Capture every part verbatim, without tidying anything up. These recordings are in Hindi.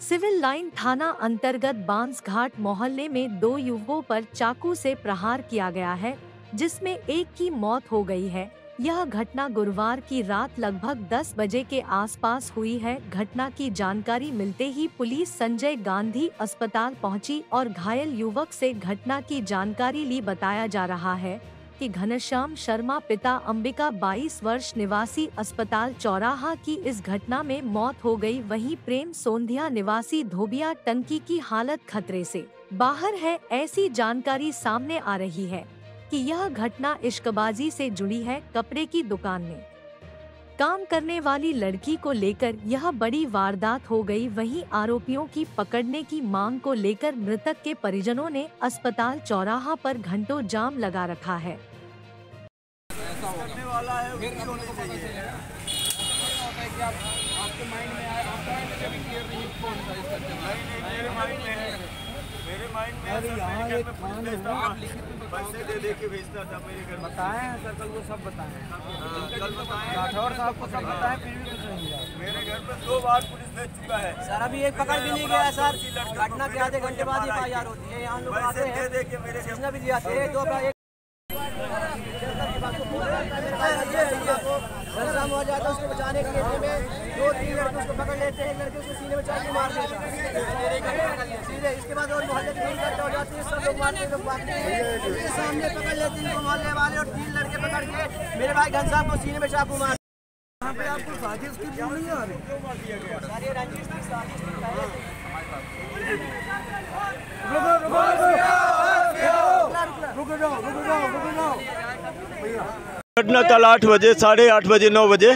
सिविल लाइन थाना अंतर्गत बांसघाट मोहल्ले में दो युवकों पर चाकू से प्रहार किया गया है, जिसमें एक की मौत हो गई है। यह घटना गुरुवार की रात लगभग दस बजे के आसपास हुई है। घटना की जानकारी मिलते ही पुलिस संजय गांधी अस्पताल पहुंची और घायल युवक से घटना की जानकारी ली। बताया जा रहा है कि घनश्याम शर्मा पिता अंबिका बाईस वर्ष निवासी अस्पताल चौराहा की इस घटना में मौत हो गई। वहीं प्रेम सोंधिया निवासी धोबिया टंकी की हालत खतरे से बाहर है। ऐसी जानकारी सामने आ रही है कि यह घटना इश्कबाजी से जुड़ी है। कपड़े की दुकान में काम करने वाली लड़की को लेकर यह बड़ी वारदात हो गई। वहीं आरोपियों की पकड़ने की मांग को लेकर मृतक के परिजनों ने अस्पताल चौराहा पर घंटों जाम लगा रखा है। मेरे माइंड में अरे यहाँ एक खान है, पैसे दे दे के भेजता था मेरे घर। बताएं सर, कल वो सब बताएं, कल बताएं राठौर साहब को सब बताएं, फिर भी कुछ नहीं मिला। मेरे घर पे दो बार पुलिस भेज चुका है सर, अभी एक पकड़ भी नहीं गया सर। घटना के आधे घंटे बाद ही तैयार होती है। यहाँ लोग आते हैं, दे के मेरे सूचना भी दिया था। दो बार हो जाता है, उसको बचाने के लिए में दो तीन लड़के उसको पकड़ लेते हैं, लड़के उसको सीने में चाकू मार देता है सीधे। इसके बाद और मोहल्ले की इकट्ठा हो जाती है, सब लोग मारते लोग भागते हैं। उसके सामने पकड़ लेते हैं मोहल्ले वाले और तीन लड़के पकड़ के मेरे भाई घनश्याम को सीने में चाकू मार। यहाँ पे आपको साजिश की क्यों नहीं आ रही? सारी रंजिश की साजिश घटना कल आठ बजे साढ़े आठ बजे नौ बजे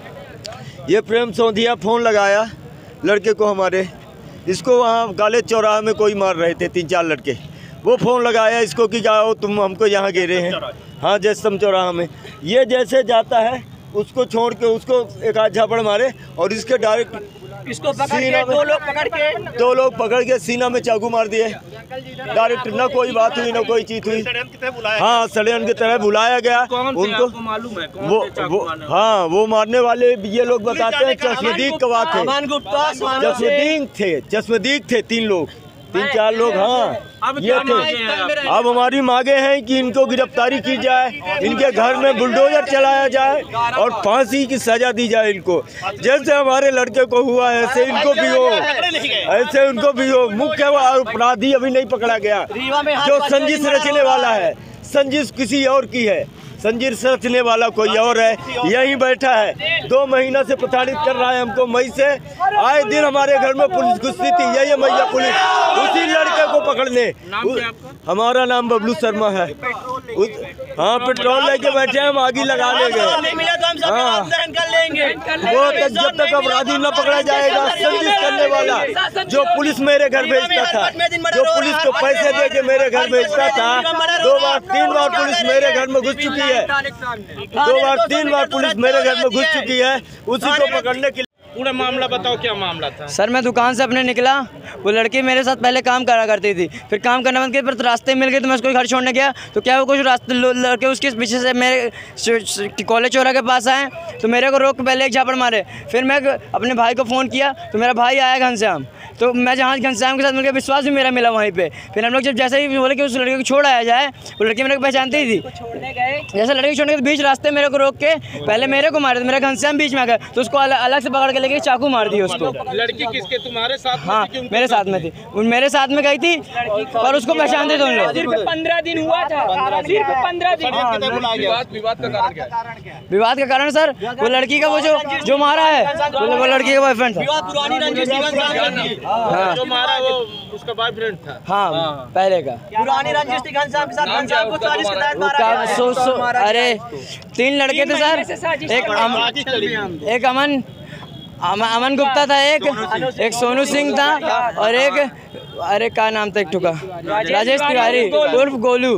ये प्रेम सोंधिया फ़ोन लगाया लड़के को हमारे, इसको वहाँ कॉलेज चौराहे में कोई मार रहे थे तीन चार लड़के। वो फ़ोन लगाया इसको कि जाओ तुम हमको यहाँ घेरे हैं। हाँ जैसम चौराहा में। ये जैसे जाता है उसको छोड़ के उसको एक आध झापड़ मारे और इसके डायरेक्ट इसको पकड़ के दो लोग पकड़ के दो लोग पकड़ के सीना में चाकू मार दिए डायरेक्ट। ना कोई बात हुई ना कोई चीज हुई। हाँ षड्यंत्र की तरह बुलाया गया उनको। मालूम है कौन वो, वो हाँ वो मारने वाले ये लोग बताते हैं चश्मदीक कवा थे, चश्मदीक थे चश्मदीक थे तीन लोग तीन चार लोग। हाँ ये थे। अब हमारी मांगे हैं कि इनको गिरफ्तारी की जाए, इनके घर में बुलडोजर चलाया जाए और फांसी की सजा दी जाए इनको। जैसे हमारे लड़के को हुआ ऐसे इनको भी हो, ऐसे उनको भी हो। मुख्य अपराधी अभी नहीं पकड़ा गया जो संजिश रचने वाला है। संजिश किसी और की है, संजिश रचने वाला कोई और है। यहीं बैठा है, दो महीना से प्रताड़ित कर रहा है हमको। मई से आए दिन हमारे घर में पुलिस घुसती थी, यही मैया पुलिस उसी लड़के को पकड़ने। हमारा नाम बबलू शर्मा है। हाँ पेट्रोल लेके बैठे हम, आगे लगा लेंगे। हाँ वो तक जब तक अपराधी न पकड़ा जाएगा, संजिश करने वाला जो पुलिस मेरे घर भेजता था, जो पुलिस को पैसे दे के मेरे घर भेजता था, दो बार तीन बार पुलिस मेरे घर में घुस चुकी है। दो बार तीन बार पुलिस मेरे घर में घुस चुकी है, उसी को पकड़ने के लिए। पूरा मामला बताओ, क्या मामला था? सर मैं दुकान से अपने निकला, वो लड़की मेरे साथ पहले काम करा करती थी, फिर काम करने बंद किया, फिर रास्ते में मिल गई तो मैं उसको घर छोड़ने गया तो क्या वो कुछ रास्ते लड़के उसके पीछे से मेरे कॉलेज चौरा के पास आए तो मेरे को रोक के पहले एक झापड़ मारे। फिर मैं अपने भाई को फ़ोन किया तो मेरा भाई आया घनश्याम, तो मैं जहाँ घनश्याम के साथ मिलकर विश्वास भी मेरा मिला वहीं पे। फिर हम लोग जब जैसे ही बोले कि उस लड़के को छोड़ आया जाए, वो लड़की मेरे को पहचानती ही थी। जैसे लड़के को छोड़ने के बीच रास्ते मेरे को रोक के पहले मेरे को मारे, मेरा घनश्याम बीच में आ गया तो उसको अलग से पकड़ के लेके चाकू मार दिया उसको। लड़की किसके, तुम्हारे साथ? हाँ मेरे साथ में थी, मेरे साथ में गई थी पर उसको पहचानते थे उन लोग। सिर्फ पंद्रह दिन हुआ था, सिर्फ पंद्रह दिन। विवाद का कारण क्या? विवाद का कारण सर वो लड़की का वो जो जो मारा है वो लड़की का बॉयफ्रेंड था। पुरानी रंजिश हाँ जो मारा वो उसका बॉयफ्रेंड था। हाँ पहले का पुरानी रंजिश थी घनश्याम के साथ। घनश्याम को चालीस के तहत मारा गया। सो सो अरे तीन लड़के थे सर, एक अम, एक अमन अमन गुप्ता था, एक एक सोनू सिंह था और एक अरे क्या नाम था एक टुका राजेश तिवारी उर्फ गोलू।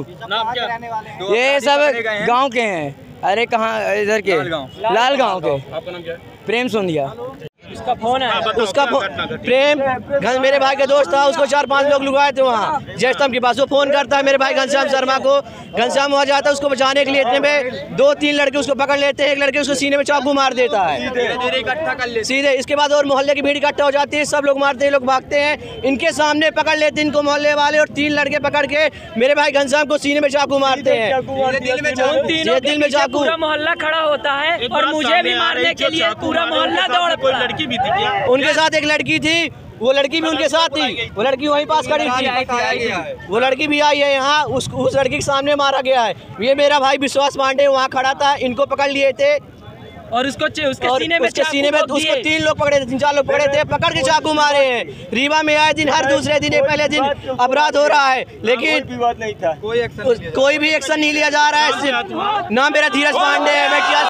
ये सब गांव के हैं। अरे कहाँ इधर के लाल गांव के। आपका नाम क्या है? प्रेम सोंधिया। उसका फोन है, उसका प्रेम घन मेरे भाई का दोस्त था, उसको चार पांच लोग लुगाए थे वहाँ जयस्तंभ के पास। वो फोन करता है मेरे भाई घनश्याम शर्मा को, घनश्याम वहाँ जाता है उसको बचाने के लिए। इतने में दो तीन लड़के उसको पकड़ लेते हैं, एक लड़के उसको सीने में चाकू मार देता है इकट्ठा कर ले सीधे। इसके बाद और मोहल्ले की भीड़ इकट्ठा हो जाती है, सब लोग मारते हैं, लोग भागते हैं, इनके सामने पकड़ लेते हैं इनको मोहल्ले वाले, और तीन लड़के पकड़ के मेरे भाई घनश्याम को सीने में चाकू मारते हैं, दिल में चाकू। पूरा मोहल्ला खड़ा होता है और मुझे भी मारने के लिए पूरा मोहल्ला दौड़ पड़ा। लड़की भी थी क्या? उनके साथ एक लड़की थी, वो लड़की भी उनके साथ थी, वो लड़की वहीं पास खड़ी थी, वो लड़की भी आई है यहाँ, उस उस लड़की के सामने मारा गया है। ये मेरा भाई विश्वास पांडे वहाँ खड़ा था, इनको पकड़ लिए थे और उसको उसके और सीने में उसके सीने में उसको तीन लोग पकड़े थे, तीन चार लोग पकड़े थे, पकड़ के चाकू मारे हैं। रीवा में आए दिन हर दूसरे दिन पहले दिन अपराध हो रहा है, लेकिन विवाद नहीं था, कोई भी एक्शन नहीं लिया जा रहा है। ना मेरा धीरज पांडे है, मैं क्या